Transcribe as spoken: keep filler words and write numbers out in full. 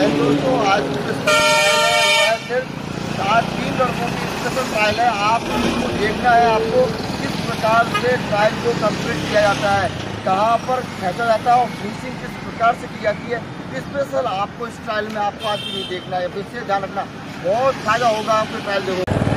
दोस्तों आज सिर्फ सात तीन लड़कों की स्पेशल ट्रायल है। आपको देखना है आपको किस प्रकार से ट्रायल को कंप्लीट किया जाता है, कहाँ पर खेचा जाता है और फिनिशिंग किस प्रकार से की जाती है। स्पेशल आपको इस ट्रायल में आपको आज भी देखना है, इससे ध्यान रखना, बहुत फायदा होगा आपको ट्रायल देखो।